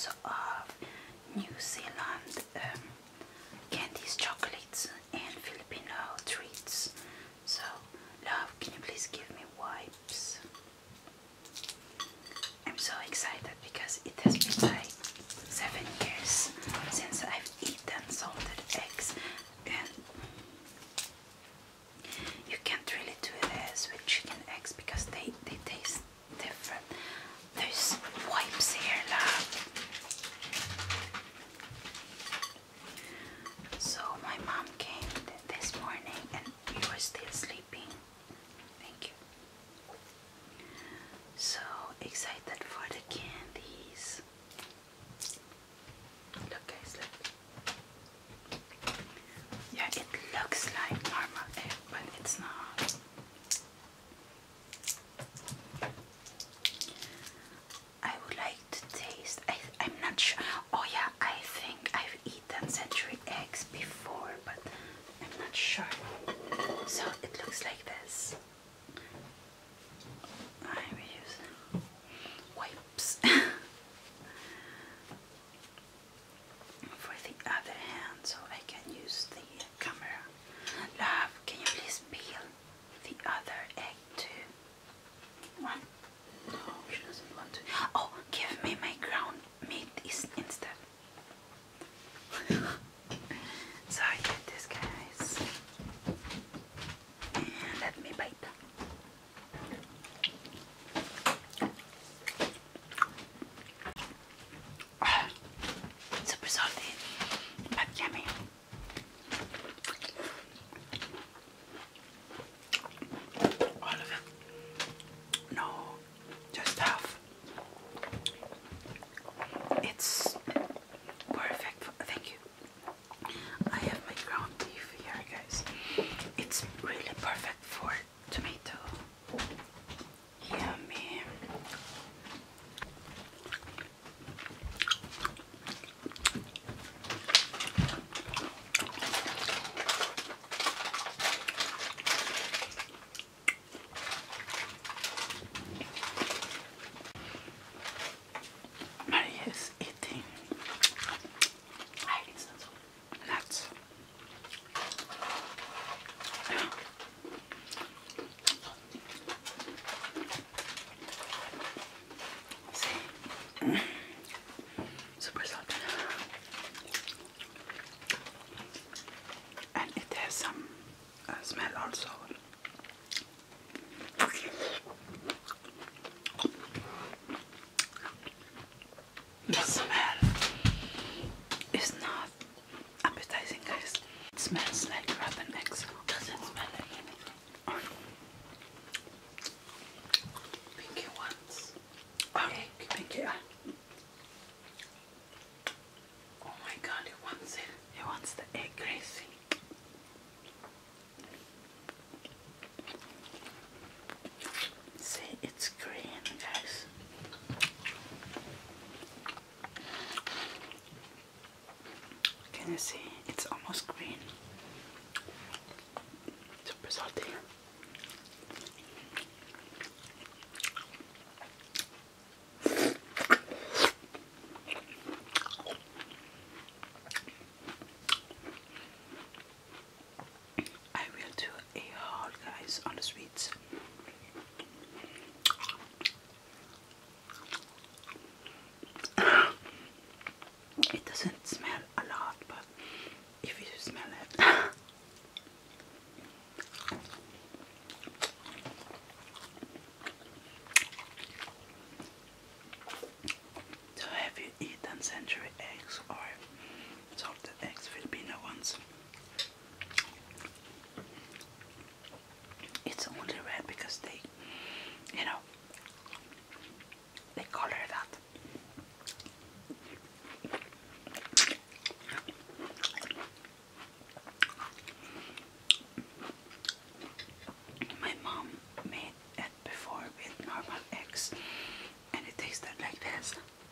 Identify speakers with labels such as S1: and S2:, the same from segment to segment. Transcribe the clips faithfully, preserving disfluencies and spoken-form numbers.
S1: also of New Zealand um, candies, chocolates, and Filipino treats. So, love, can you please give me wipes? I'm so excited because it has been like seven years since I've eaten salted eggs, and you can't really do this with chicken eggs because they, they taste different. There's wipes here, love. So my mom came this morning and you were still sleeping. Thank you. So excited for the candies. Look guys, look. Yeah, it looks like normal egg, but it's not. I would like to taste. I, I'm not sure. Oh yeah, I think I've eaten century eggs before, but I'm not sure. So it looks like this. I will use wipes. For the other hand, so I can use the camera. Love, can you please peel the other egg too? One. No, she doesn't want to. Oh, give me my ground meat is instead. So I get this, guys. And let me bite. Super salty, but yummy. All of it. No, just half. It's perfect. For, thank you. I have my ground beef here, guys. It's really perfect for tomato. Yummy. Maria is eating nuts. See, super salty, and it has some uh, smell also. The smell is not appetizing, guys. It smells like rotten eggs. Does it smell like anything? Pinky wants oh, egg. Pinky, yeah. Oh my god, he wants it. He wants the egg, crazy. See, it's green, guys. Can you see? It's almost green. Super salty. I will do a haul, guys, on the sweets. It doesn't smell a lot, but if you smell it, so have you eaten century eggs or salted eggs, Filipino ones? It's only red because they, you know, they color that. My mom made it before with normal eggs and it tasted like this.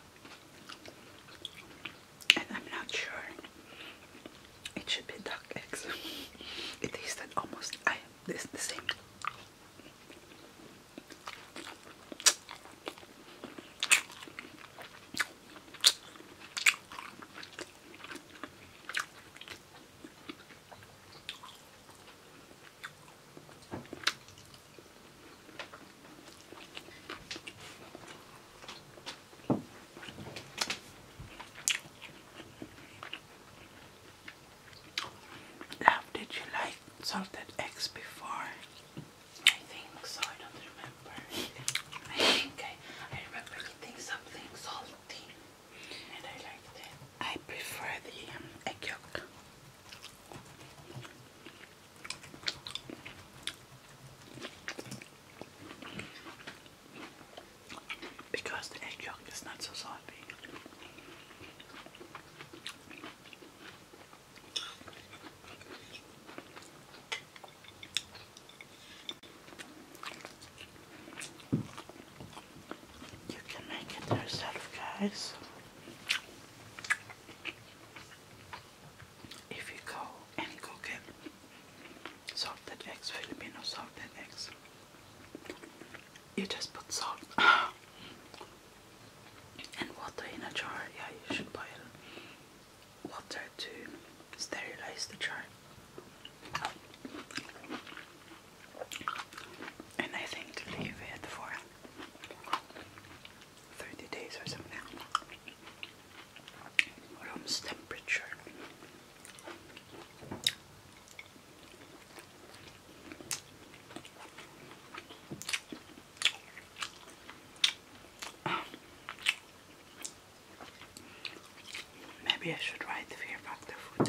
S1: And I'm not sure. It should be duck eggs. It tasted almost I this the same. guys, if you go and Google salted eggs, Filipino salted eggs, you just put salt and water in a jar. Yeah, you should boil water to sterilize the jar. And I think to leave it for thirty days or something. Room temperature. Maybe I should write the fear factor food.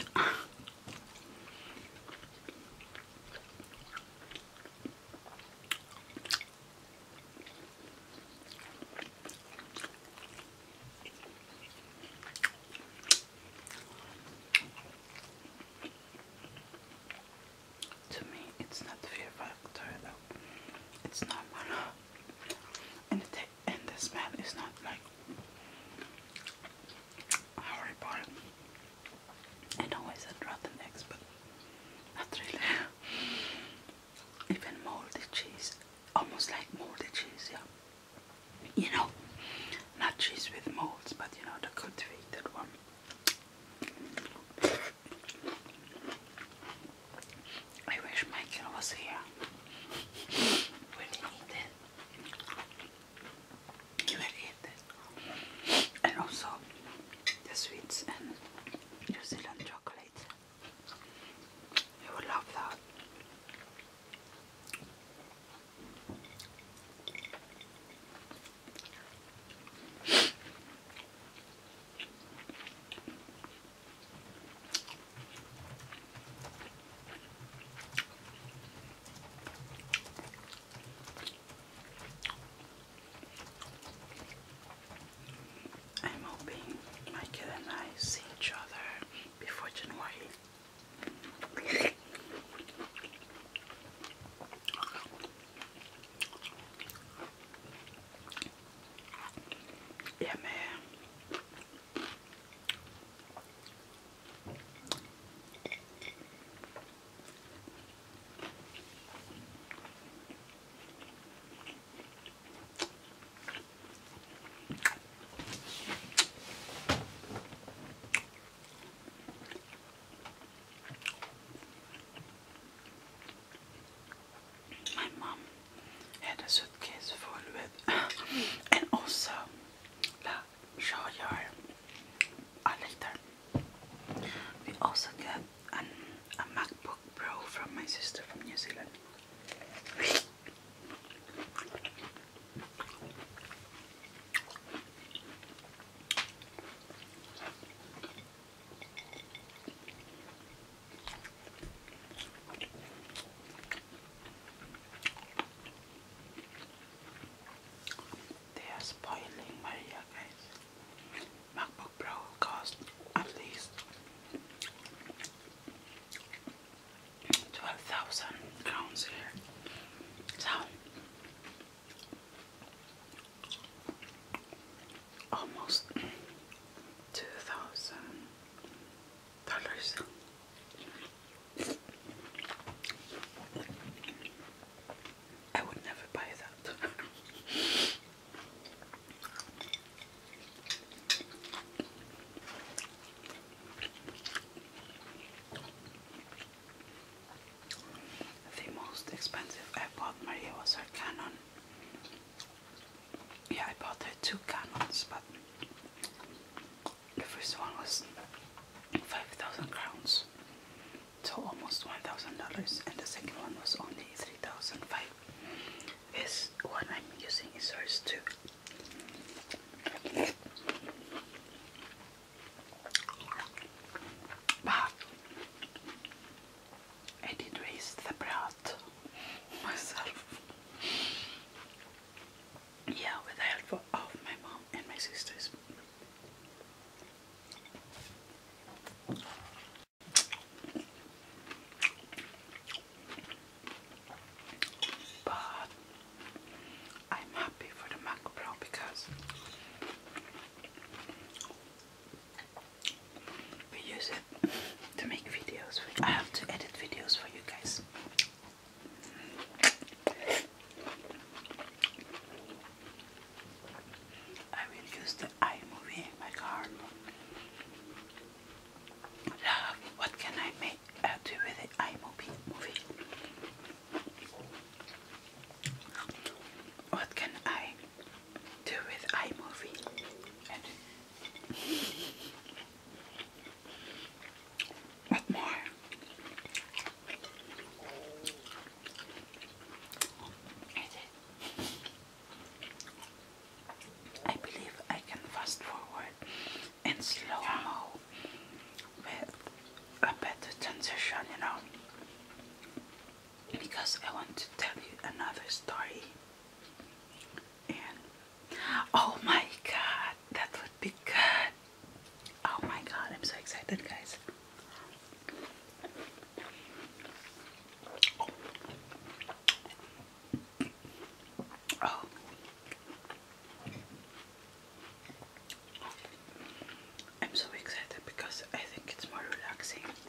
S1: To me, it's not fear factor though. It's normal, and the and the smell is not like horrible. I know I said rotten eggs, but not really. Even moldy cheese, almost like moldy cheese, yeah. You know, not cheese with molds, but you know, the cultivated one. I wish Michael was here. Will he eat it? He will eat it. And also the sweets and New Zealand chocolate. He would love that. I'm hoping Michael and I see each other before January. Yeah, man. My mom had a suitcase full with, and also la show your uh, later. We also got an, a MacBook Pro from my sister from New Zealand. They are spoiling Maria, guys. MacBook Pro cost at least twelve thousand crowns here. So almost two thousand dollars. I would never buy that. The most expensive I bought Maria was her Canon. Yeah, I bought her two Canons, but the first one was five thousand crowns, so almost one thousand dollars, and the second one was only three thousand five. This one I'm using is hers too. But I did raise the brat myself. Yeah, with the help of my mom and my sisters. But I'm happy for the MacBook use it to make videos. I have to edit videos for you guys. I will use the iMovie in my car. Love, what can I make uh, do with the iMovie movie? What can I do with iMovie? What more? I believe I can fast forward and slow mo with a better transition, you know, because I want to tell you another story. And oh my god, that would be good. Oh my god, I'm so excited, guys. Oh. I'm so excited because I think it's more relaxing.